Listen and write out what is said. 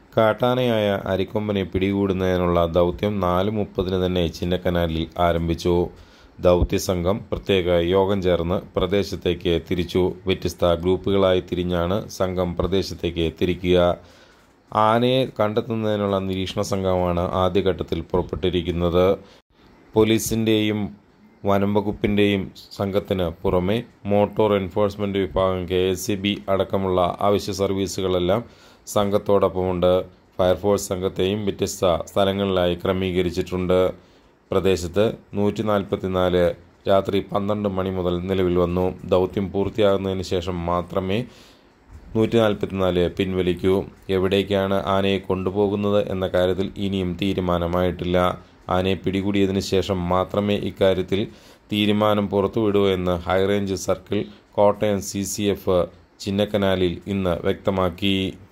കാട്ടാനയായ അരിക്കൊമ്പനെ പിടികൂടുന്നതിനുള്ള ദൗത്യം 4:30 തന്നെ ചിന്നക്കനാലിൽ ആരംഭിച്ചു. ദൗത്യസംഘം പ്രത്യേക യോഗം ചേർന്ന് പ്രദേശത്തേക്ക് തിരിച്ചു. വ്യത്യസ്ത ഗ്രൂപ്പുകളായി തിരിഞ്ഞാണ് സംഘം പ്രദേശത്തേക്ക് തിരിക്കുക. ആനയെ കണ്ടെത്തുന്നതിനുള്ള നിരീക്ഷണ സംഘമാണ് ആദ്യഘട്ടത്തിൽ പുറപ്പെട്ടിരിക്കുന്നത്. പോലീസിൻ്റെയും വനം വകുപ്പിൻ്റെയും സംഘത്തിന് പുറമെ മോട്ടോർ എൻഫോഴ്സ്മെൻറ്റ് വിഭാഗം, KSCB അടക്കമുള്ള അവശ്യ സർവീസുകളെല്ലാം സംഘത്തോടൊപ്പമുണ്ട്. ഫയർഫോഴ്സ് സംഘത്തെയും വ്യത്യസ്ത സ്ഥലങ്ങളിലായി ക്രമീകരിച്ചിട്ടുണ്ട്. പ്രദേശത്ത് 144 രാത്രി 12 മണി മുതൽ നിലവിൽ വന്നു. ദൗത്യം പൂർത്തിയാകുന്നതിന് ശേഷം മാത്രമേ 144 പിൻവലിക്കൂ. എവിടേക്കാണ് ആനയെ കൊണ്ടുപോകുന്നത് എന്ന കാര്യത്തിൽ ഇനിയും തീരുമാനമായിട്ടില്ല. ആനയെ പിടികൂടിയതിന് ശേഷം മാത്രമേ ഇക്കാര്യത്തിൽ തീരുമാനം പുറത്തുവിടൂ എന്ന് ഹൈറേഞ്ച് സർക്കിൾ കോട്ടയം CCF ചിന്നക്കനാലിൽ ഇന്ന് വ്യക്തമാക്കി.